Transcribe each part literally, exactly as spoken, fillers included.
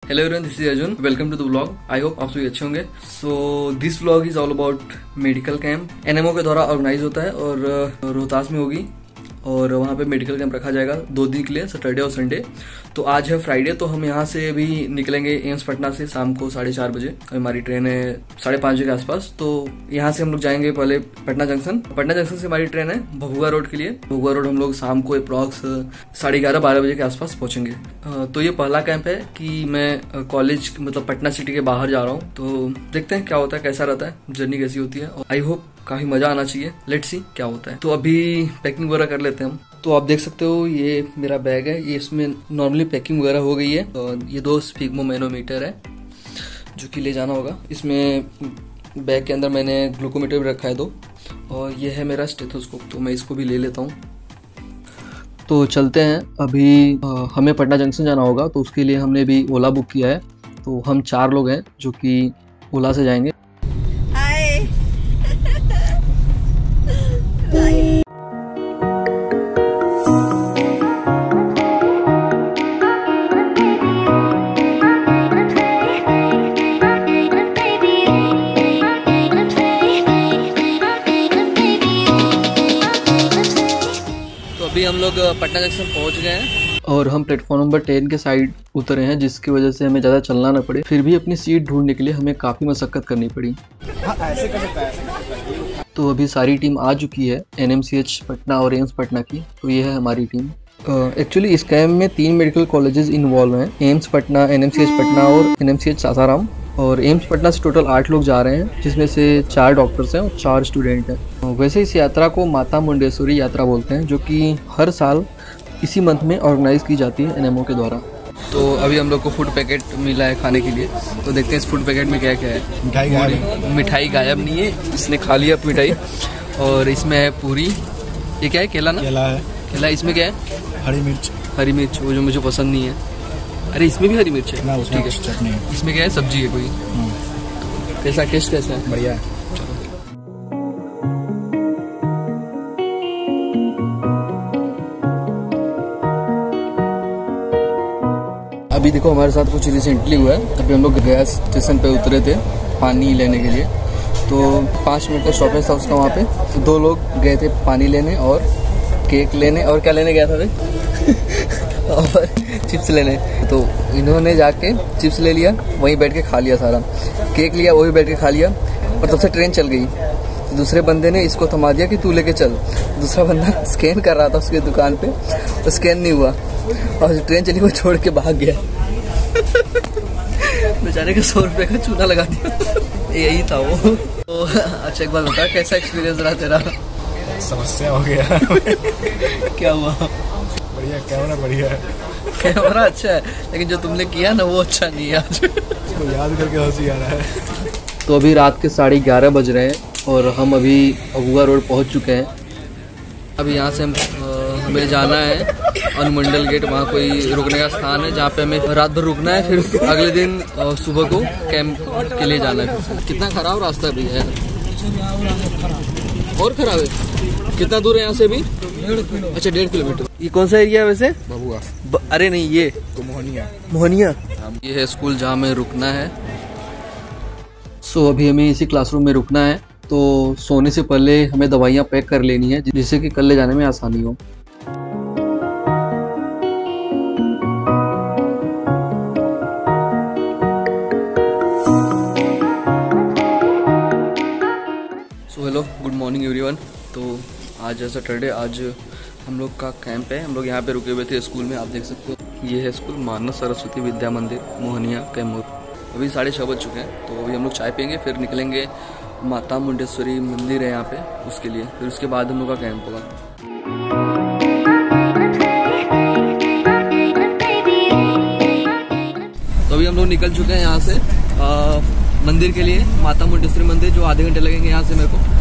Hello everyone, this is Arjun. Welcome to the vlog. I hope आप सभी अच्छे होंगे। So this vlog is all about medical camp. NMO के द्वारा organise होता है और रोहतास में होगी और वहाँ पे मेडिकल कैंप रखा जाएगा दो दिन के लिए, सैटरडे और संडे। तो आज है फ्राइडे, तो हम यहाँ से अभी निकलेंगे एम्स पटना से शाम को साढ़े चार बजे। हमारी ट्रेन है साढ़े पाँच बजे के आसपास। तो यहाँ से हम लोग जाएंगे पहले पटना जंक्शन। पटना जंक्शन से हमारी ट्रेन है भभुआ रोड के लिए। भभुआ रोड हम लोग शाम को अप्रॉक्स साढ़े ग्यारह बारह बजे के आसपास पहुंचेंगे। तो ये पहला कैंप है कि मैं कॉलेज मतलब पटना सिटी के बाहर जा रहा हूँ। तो देखते हैं क्या होता है, कैसा रहता है, जर्नी कैसी होती है। आई होप काफी मजा आना चाहिए। लेट्स सी क्या होता है। तो अभी पैकिंग वगैरह कर लेते हैं हम। तो आप देख सकते हो ये मेरा बैग है, ये इसमें नॉर्मली पैकिंग वगैरह हो गई है। और ये दो स्फिग्मो मैनोमीटर है जो कि ले जाना होगा। इसमें बैग के अंदर मैंने ग्लूकोमीटर भी रखा है दो, और ये है मेरा स्टेथोस्कोप, तो मैं इसको भी ले लेता हूँ। तो चलते हैं। अभी आ, हमें पटना जंक्शन जाना होगा, तो उसके लिए हमने भी ओला बुक किया है। तो हम चार लोग हैं जो कि ओला से जाएंगे। अभी हम लोग पटना जंक्शन पहुंच गए हैं और हम प्लेटफॉर्म नंबर टेन के साइड उतरे हैं, जिसकी वजह से हमें ज़्यादा चलना ना पड़े। फिर भी अपनी सीट ढूंढने के लिए हमें काफ़ी मशक्कत करनी पड़ी। हाँ, ऐसे कर सकता है, ऐसे कर सकता है। तो अभी सारी टीम आ चुकी है एनएमसीएच पटना और एम्स पटना की। तो ये है हमारी टीम। एक्चुअली uh, इस कैंप में तीन मेडिकल कॉलेजेस इन्वॉल्व हैं, एम्स पटना, एनएमसीएच पटना और एनएमसीएच सासाराम। और एम्स पटना से टोटल आठ लोग जा रहे हैं, जिसमें से चार डॉक्टर्स हैं और चार स्टूडेंट हैं। वैसे इस यात्रा को माता मुंडेश्वरी यात्रा बोलते हैं, जो कि हर साल इसी मंथ में ऑर्गेनाइज की जाती है एनएमओ के द्वारा। तो अभी हम लोग को फूड पैकेट मिला है खाने के लिए। तो देखते हैं इस फूड पैकेट में क्या क्या है। मिठाई गायब मिठाई गायब नहीं है, इसने खा लिया मिठाई। और इसमें है पूरी, ये क्या है, केला ना, केला है। केला। इसमें क्या है, हरी मिर्च। हरी मिर्च, वो जो मुझे पसंद नहीं है। अरे इसमें भी हरी मिर्च है ना, ठीक है। चटनी है। इसमें क्या है, सब्जी है कोई। कैसा टेस्ट कैसा है? बढ़िया है। अभी देखो हमारे साथ कुछ रिसेंटली हुआ है। अभी हम लोग गैस स्टेशन पे उतरे थे पानी लेने के लिए। तो पाँच मिनट का स्टॉपेज था उसका वहाँ पे। तो दो लोग गए थे पानी लेने और केक लेने, और क्या लेने गया था भाई और चिप्स लेने। तो इन्होंने जाके चिप्स ले लिया, वहीं बैठ के खा लिया सारा। केक लिया, वो भी बैठ के खा लिया। और तब से ट्रेन चल गई। तो दूसरे बंदे ने इसको थमा दिया कि तू लेके चल। दूसरा बंदा स्कैन कर रहा था उसकी दुकान पे, तो स्कैन नहीं हुआ और ट्रेन चली, वो छोड़ के भाग गया। बेचारे के सौ रुपये का चूना लगा दिया। यही था वो। तो अच्छा एक बात बता, कैसा एक्सपीरियंस रहा तेरा? समस्या हो गया। क्या हुआ? बढ़िया कैमरा, बढ़िया है। कैमरा अच्छा है, लेकिन जो तुमने किया ना वो अच्छा नहीं है आज। तो याद करके हंसी आ रहा है। तो अभी रात के साढ़े ग्यारह बज रहे हैं और हम अभी भभुआ रोड पहुंच चुके हैं। अभी यहाँ से हम हमें जाना है अनुमंडल गेट। वहाँ कोई रुकने का स्थान है जहाँ पे हमें रात भर रुकना है, फिर अगले दिन सुबह को कैंप के लिए जाना है। कितना खराब रास्ता भी है, और खराब है। कितना दूर है यहाँ से अभी? डेढ़ किलो। अच्छा, डेढ़ किलोमीटर। ये कौन सा एरिया है वैसे? भभुआ। अरे नहीं, ये तो मोहनिया। मोहनिया ये है स्कूल जहाँ में रुकना है। सो अभी हमें इसी क्लासरूम में रुकना है। तो सोने से पहले हमें दवाइयाँ पैक कर लेनी है, जिससे कि कल ले जाने में आसानी हो। So hello, good morning everyone. तो आज है सैटरडे, आज हम लोग का कैंप है। हम लोग यहाँ पे रुके हुए थे स्कूल में, आप देख सकते हो। ये है स्कूल मानस सरस्वती विद्या मंदिर, मोहनिया, कैमूर। अभी साढ़े छः बज चुके हैं। तो अभी हम लोग चाय पियेंगे, फिर निकलेंगे माता मुंडेश्वरी मंदिर है यहाँ पे, उसके लिए। फिर उसके बाद हम लोग का कैंप होगा। तो अभी हम लोग निकल चुके हैं यहाँ से आ, मंदिर के लिए, माता मुंडेश्वरी मंदिर, जो आधे घंटे लगेंगे यहाँ से मेरे को।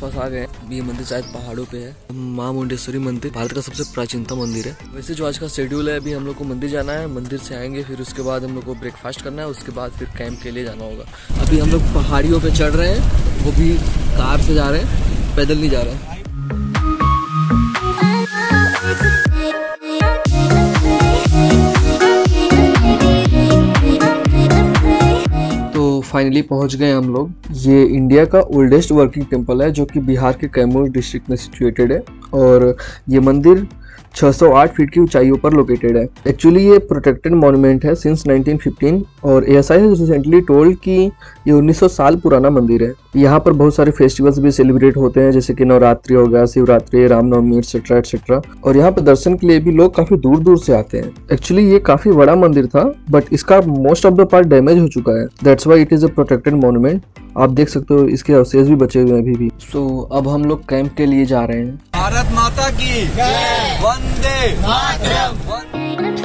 आसपास आ गए। ये मंदिर शायद पहाड़ों पे है। माँ मुंडेश्वरी मंदिर भारत का सबसे प्राचीनतम मंदिर है। वैसे जो आज का शेड्यूल है, अभी हम लोग को मंदिर जाना है, मंदिर से आएंगे, फिर उसके बाद हम लोग को ब्रेकफास्ट करना है, उसके बाद फिर कैंप के लिए जाना होगा। अभी हम लोग पहाड़ियों पे चढ़ रहे हैं, वो भी कार से जा रहे हैं, पैदल नहीं जा रहे हैं। फाइनली पहुंच गए हम लोग। ये इंडिया का ओल्डेस्ट वर्किंग टेम्पल है, जो कि बिहार के कैमूर डिस्ट्रिक्ट में सिचुएटेड है। और ये मंदिर छह सौ आठ फीट की ऊंचाइयों पर लोकेटेड है। एक्चुअली ये प्रोटेक्टेड मॉन्यूमेंट है सिंस नाइनटीन फिफ्टीन, और एएसआई ने रिसेंटली टोल्ड कि ये उन्नीस सौ साल पुराना मंदिर है। यहाँ पर बहुत सारे फेस्टिवल्स भी सेलिब्रेट होते हैं, जैसे कि नवरात्रि हो गया, शिवरात्रि, रामनवमी एक्सेट्रा एक्सेट्रा। और यहाँ पर दर्शन के लिए भी लोग काफी दूर दूर से आते हैं। एक्चुअली ये काफी बड़ा मंदिर था, बट इसका most of the part damage हो चुका है। That's why it is a protected monument. आप देख सकते हो इसके अवशेष भी बचे हुए हैं अभी भी। सो so, अब हम लोग कैंप के लिए जा रहे हैं। भारत माता की जय, वंदे मातरम।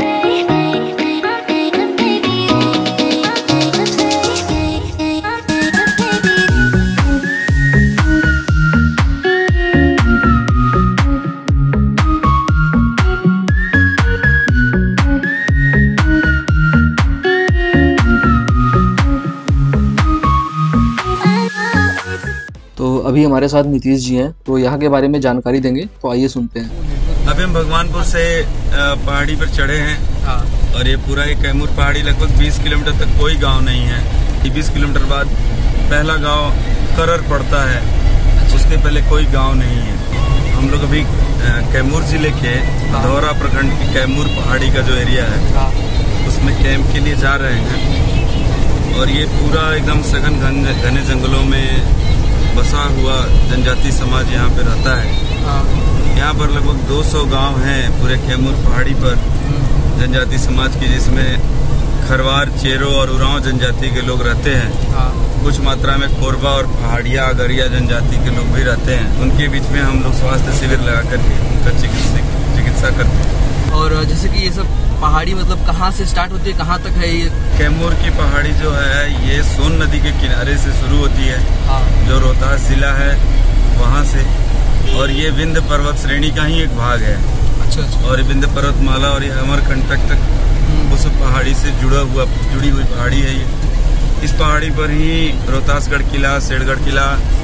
तो अभी हमारे साथ नीतीश जी हैं, तो यहाँ के बारे में जानकारी देंगे, तो आइए सुनते हैं। अभी हम भगवानपुर से पहाड़ी पर चढ़े हैं। हाँ। और ये पूरा ये कैमूर पहाड़ी लगभग बीस किलोमीटर तक कोई गांव नहीं है। बीस किलोमीटर बाद पहला गांव करर पड़ता है, उसके पहले कोई गांव नहीं है। हम लोग अभी कैमूर जिले के धौरा प्रखंड की कैमूर पहाड़ी का जो एरिया है, उसमें कैंप के लिए जा रहे हैं। और ये पूरा एकदम सघन घने जंगलों में बसा हुआ जनजाति समाज यहाँ पे रहता है। यहाँ पर लगभग दो सौ गांव हैं पूरे कैमूर पहाड़ी पर जनजाति समाज की, जिसमें खरवार, चेरो और उरांव जनजाति के लोग रहते हैं। कुछ मात्रा में कोरबा और पहाड़िया अगरिया जनजाति के लोग भी रहते हैं। उनके बीच में हम लोग स्वास्थ्य शिविर लगा करके उनका चिकित्सा करते हैं। और जैसे कि ये सब पहाड़ी मतलब कहाँ से स्टार्ट होती है, कहाँ तक है ये? कैमूर की पहाड़ी जो है ये सोन नदी के किनारे से शुरू होती है। हाँ। जो रोहतास जिला है वहाँ से, और ये विंध्य पर्वत श्रेणी का ही एक भाग है। अच्छा, अच्छा। और विंध्य पर्वतमाला और ये अमरकंटक तक उस पहाड़ी से जुड़ा हुआ जुड़ी हुई पहाड़ी है। ये इस पहाड़ी पर ही रोहतासगढ़ किला, शेरगढ़ किला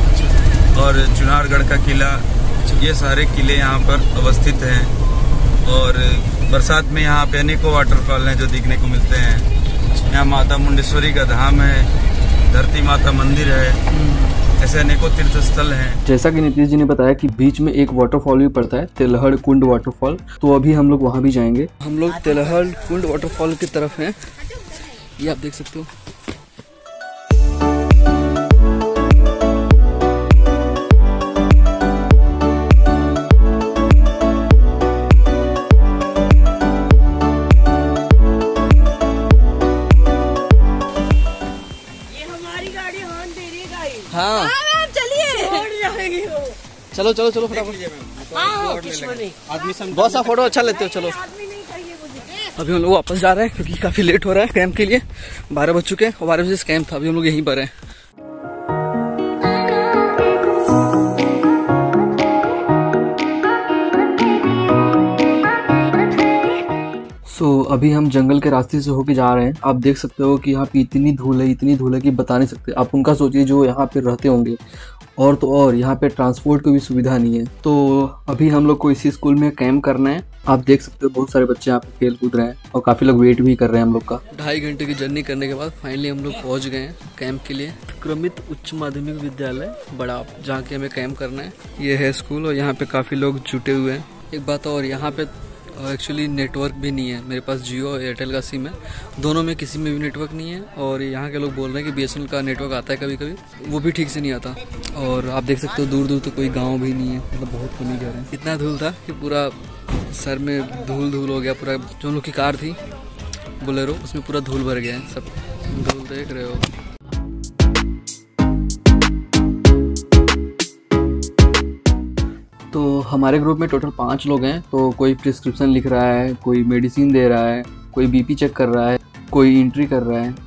और चुनारगढ़ का किला, ये सारे किले यहाँ पर अवस्थित हैं। और बरसात में यहाँ पे अनेकों वाटरफॉल हैं जो देखने को मिलते हैं। यहाँ माता मुंडेश्वरी का धाम है, धरती माता मंदिर है, ऐसे अनेकों तीर्थ स्थल हैं। जैसा कि नीतीश जी ने बताया कि बीच में एक वाटरफॉल भी पड़ता है, तेलहड़ कुंड वाटरफॉल, तो अभी हम लोग वहाँ भी जाएंगे। हम लोग तेलहड़ कुंड वाटरफॉल की तरफ हैं, ये आप देख सकते हो। हाँ, चलो चलो चलो फटाफट। बहुत सा फोटो अच्छा लेते हो, चलो। अभी हम लोग वापस जा रहे हैं क्योंकि काफी लेट हो रहा है कैंप के लिए। बारह बज चुके हैं और बारह बजे से कैंप था, अभी हम लोग यहीं पर हैं। तो so, अभी हम जंगल के रास्ते से होके जा रहे हैं। आप देख सकते हो कि यहाँ पे इतनी धूल है, इतनी धूल है कि बता नहीं सकते। आप उनका सोचिए जो यहाँ पे रहते होंगे। और तो और यहाँ पे ट्रांसपोर्ट की भी सुविधा नहीं है। तो अभी हम लोग को इसी स्कूल में कैंप करना है। आप देख सकते हो बहुत सारे बच्चे यहाँ पे खेल कूद रहे हैं और काफी लोग वेट भी कर रहे हैं हम लोग का। ढाई घंटे की जर्नी करने के बाद फाइनली हम लोग पहुँच गए हैं कैंप के लिए। क्रमित उच्च माध्यमिक विद्यालय बड़ा, जहाँ के हमें कैंप करना है। ये है स्कूल और यहाँ पे काफी लोग जुटे हुए हैं। एक बात और, यहाँ पे एक्चुअली नेटवर्क भी नहीं है। मेरे पास जियो और एयरटेल का सिम है, दोनों में किसी में भी नेटवर्क नहीं है। और यहाँ के लोग बोल रहे हैं कि बीएसएनएल का नेटवर्क आता है कभी कभी, वो भी ठीक से नहीं आता। और आप देख सकते हो दूर दूर तो कोई गांव भी नहीं है, मतलब बहुत कमी कह रहे हैं। इतना धूल था कि पूरा सर में धूल धूल हो गया। पूरा जो लोग की कार थी बोलेरो, उसमें पूरा धूल भर गया है। सब धूल देख रहे हो। तो हमारे ग्रुप में टोटल पाँच लोग हैं। तो कोई प्रिस्क्रिप्शन लिख रहा है, कोई मेडिसिन दे रहा है, कोई बीपी चेक कर रहा है, कोई एंट्री कर रहा है।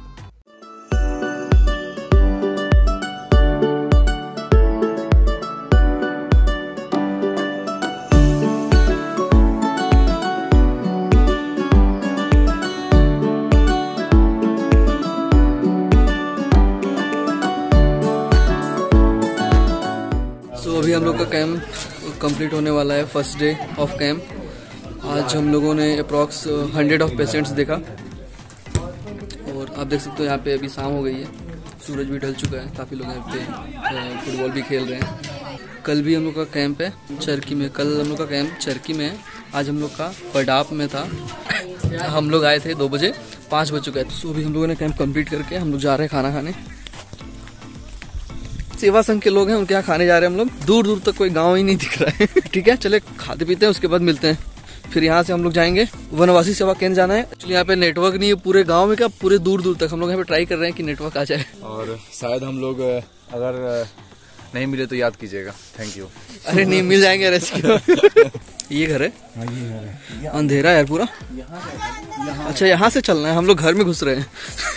लोग का कैंप कंप्लीट होने वाला है, फर्स्ट डे ऑफ कैंप। आज हम लोगों ने अप्रॉक्स हंड्रेड ऑफ पेशेंट्स देखा और आप देख सकते हो यहाँ पे अभी शाम हो गई है, सूरज भी ढल चुका है, काफ़ी लोग यहाँ पे फुटबॉल भी खेल रहे हैं। कल भी हम लोग का कैंप है चरकी में, कल हम लोग का कैंप चरकी में है, आज हम लोग का पडाप में था। हम लोग आए थे दो बजे, पाँच बज चुका है। तो अभी हम लोगों ने कैंप कंप्लीट करके हम लोग जा रहे हैं खाना खाने। सेवा संघ के लोग हैं, उनके यहाँ खाने जा रहे हैं हम लोग। दूर दूर तक कोई गांव ही नहीं दिख रहा है। ठीक है, चले खाते पीते हैं, उसके बाद मिलते हैं। फिर यहाँ से हम लोग जाएंगे वनवासी सेवा केंद्र जाना है। एक्चुअली यहाँ पे नेटवर्क नहीं है पूरे गांव में, क्या पूरे दूर दूर तक। हम लोग यहाँ पे ट्राई कर रहे हैं कि नेटवर्क आ जाए, और शायद हम लोग अगर नहीं मिले तो याद कीजिएगा। Thank you. अरे नहीं, मिल जाएंगे रेस्क्यू। ये घर है, ये घर है। अंधेरा यार पूरा। अच्छा, यहाँ से चलना है, हम लोग घर में घुस रहे हैं।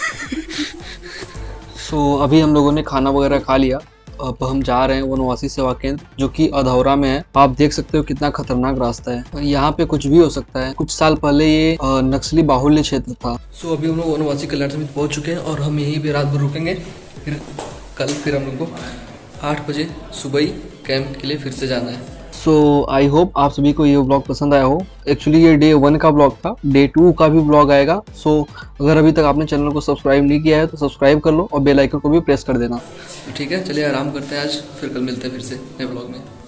सो so, अभी हम लोगों ने खाना वगैरह खा लिया। अब हम जा रहे हैं वनवासी सेवा केंद्र, जो कि अधौरा में है। आप देख सकते हो कितना खतरनाक रास्ता है और यहाँ पे कुछ भी हो सकता है। कुछ साल पहले ये नक्सली बाहुल्य क्षेत्र था। सो so, अभी हम लोग वनवासी कल्याण समिति पहुँच चुके हैं और हम यहीं पे रात भर रुकेंगे। फिर कल फिर हम लोग को आठ बजे सुबह ही कैंप के लिए फिर से जाना है। सो आई होप आप सभी को ये व्लॉग पसंद आया हो। एक्चुअली ये डे वन का व्लॉग था, डे टू का भी व्लॉग आएगा। सो so, अगर अभी तक आपने चैनल को सब्सक्राइब नहीं किया है तो सब्सक्राइब कर लो और बेल आइकन को भी प्रेस कर देना। ठीक है, चलिए आराम करते हैं आज, फिर कल मिलते हैं फिर से नए व्लॉग में।